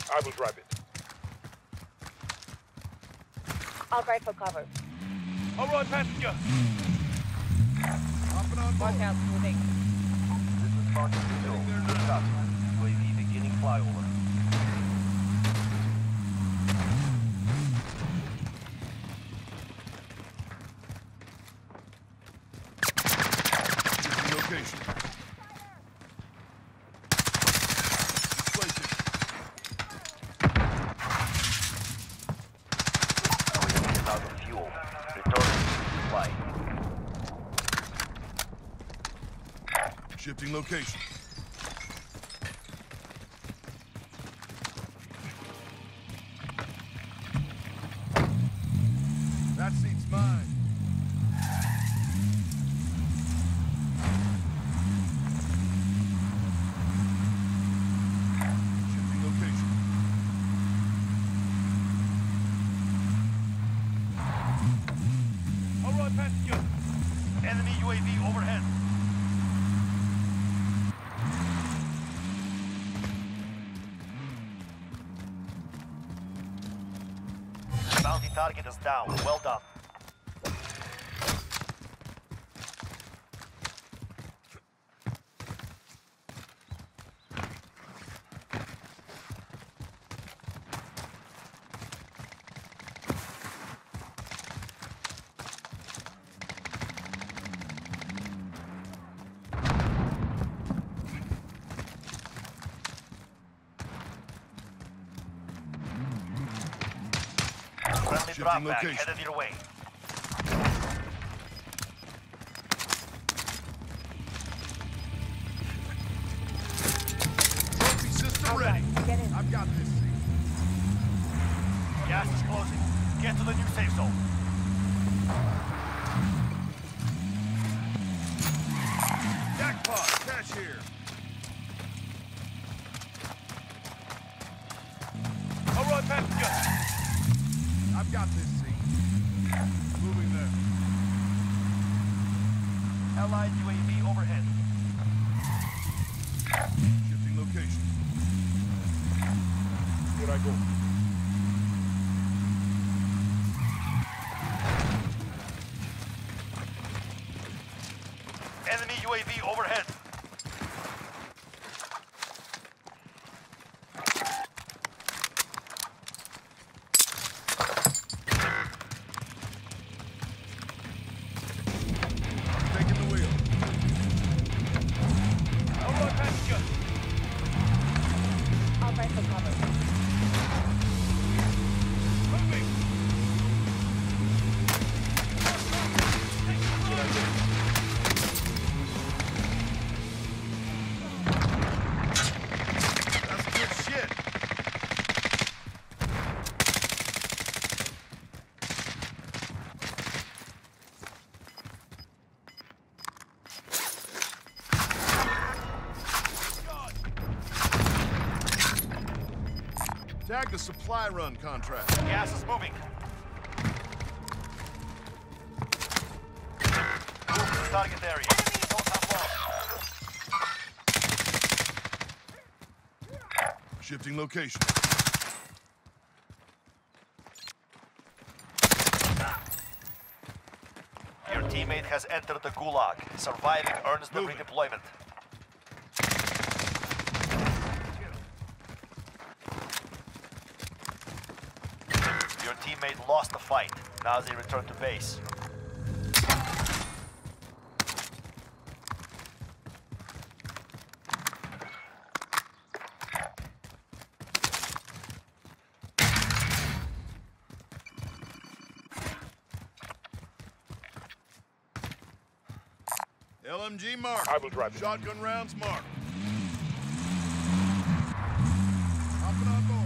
I will drive it. I'll ride for cover. All right, passenger. Hopping on board. Watch out, moving. This is Mark 2. Copy. UAV beginning flyover. Location. Displacing. UAV is out of fuel. Returning to flight. Shifting location. That seat's mine. Shifting location. All right, passenger. Enemy UAV overhead. Bounty target is down. Well done. Friendly drop back location. headed your way. Trophy system ready. Get in. I've got this seat. Gas is closing. Get to the new safe zone. Jackpot. Cash here. All right, passenger. I've got this seat. Moving there. Allied UAV overhead. Shifting location. Here I go. Enemy UAV overhead. Taking the wheel. All right, passenger. I'll ride for cover. Moving. That's good shit. Tag the supply run contract. Gas is moving. Move to the target area. Don't have long. Shifting location. Your teammate has entered the gulag. Surviving earns the Moving. redeployment. Your teammate lost the fight. Now they return to base. LMG mark. I will drive it. Shotgun rounds mark. Hopping on board.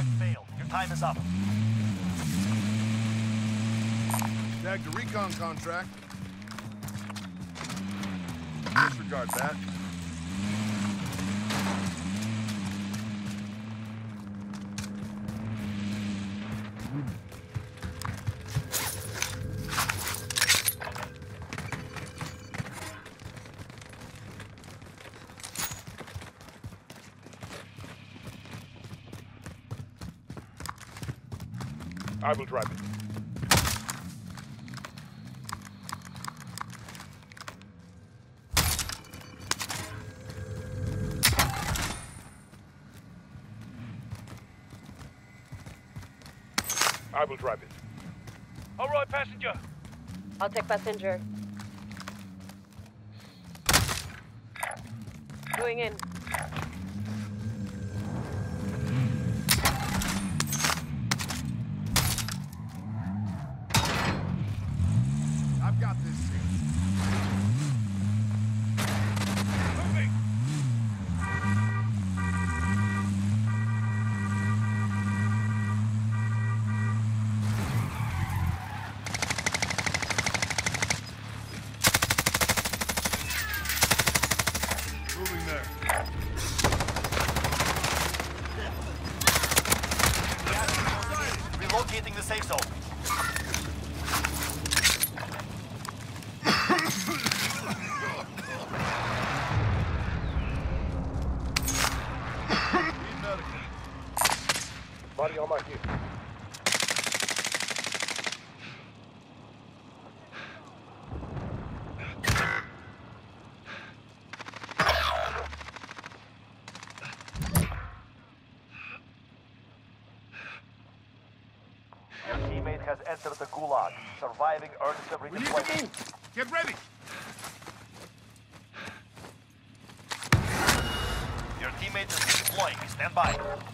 failed. Your time is up. Tagged a recon contract. Disregard that. I will drive it. I will drive it. All right, passenger. I'll take passenger. Going in. I've got this seat. Moving. Moving there. Relocating the safe zone. Need medical. Body on my hip. Your teammate has entered the gulag. Surviving earns them We need to redeployment. move. Get ready. Your teammate is redeploying. Stand by.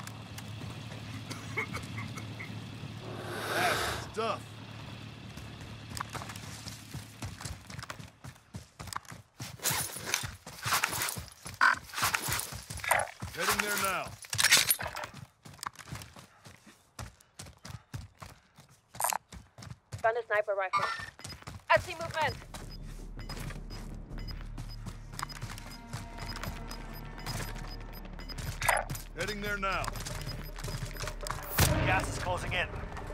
That's stuff. Heading there now. Found a sniper rifle. I see movement. Heading there now. Gas is closing in.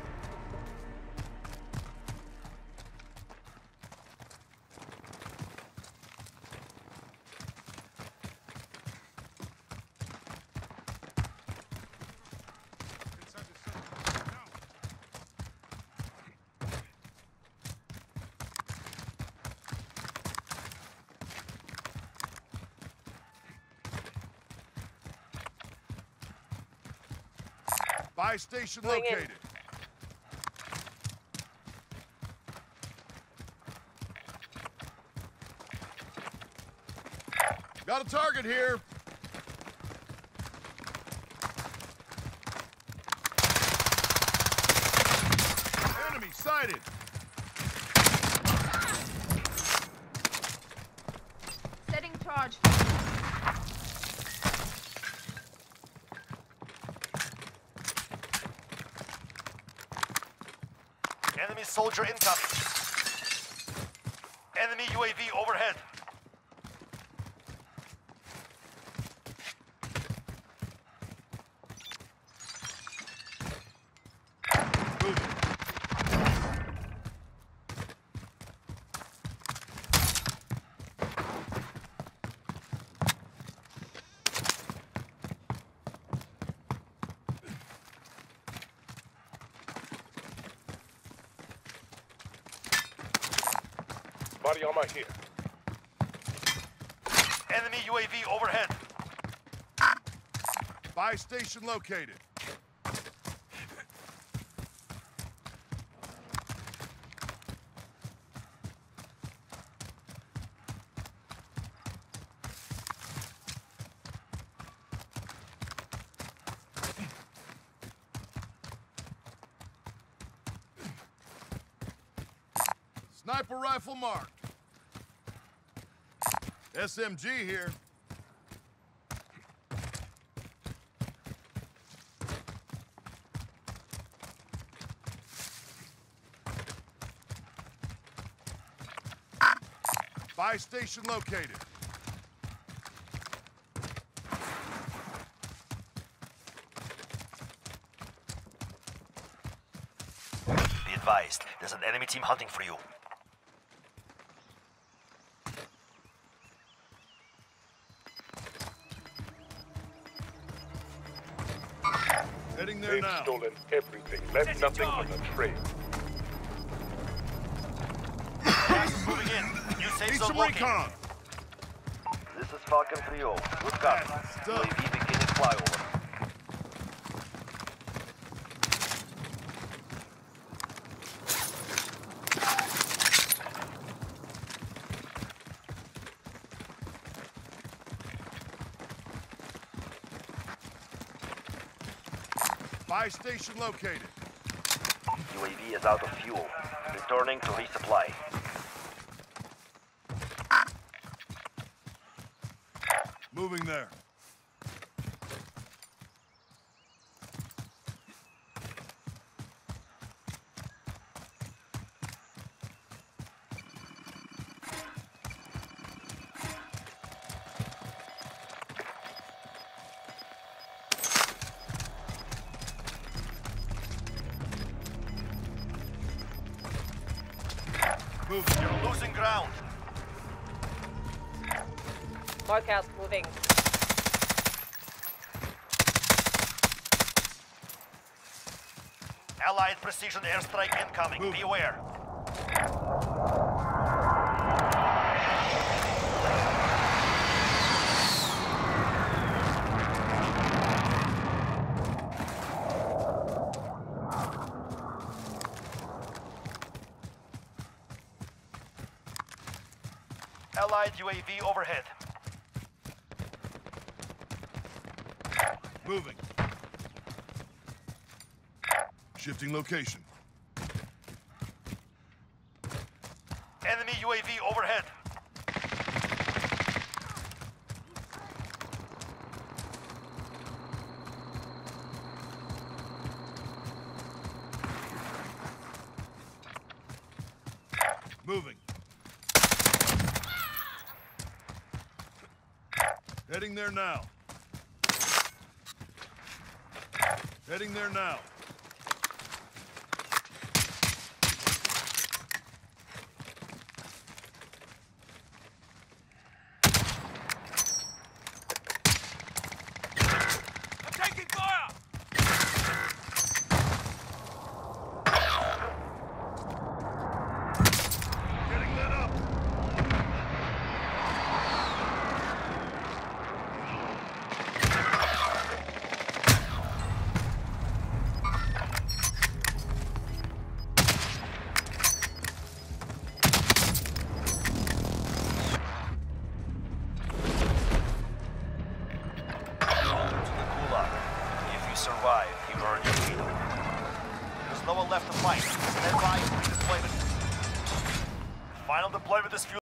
Inside the circle. Now. Buy station Going in. located. Got a target here. Enemy sighted. Setting charge. Enemy soldier incoming. Enemy UAV overhead. Moving. Body on my hip. Enemy UAV overhead. Buy station located. Sniper rifle marked. SMG here. Buy station located. Be advised, there's an enemy team hunting for you. Heading there They've now. stolen everything, left nothing but a trail. Gas is moving in. New safe Need zone some located. recon. This is Falcon 3-0. Good copy. Yes, done. UAV beginning flyover. Buy station located. UAV is out of fuel. Returning to resupply. Moving there. Moving. You're losing ground. Markout moving. Allied precision airstrike incoming. Move. Be aware. Allied UAV overhead. Moving. Shifting location. Enemy UAV overhead. Moving. Heading there now. Heading there now. I'm taking fire! Getting lit up. To the gulag. If you survive, you earn your freedom. There's no one left to fight. Stand by for redeployment. Final deployment is fuel.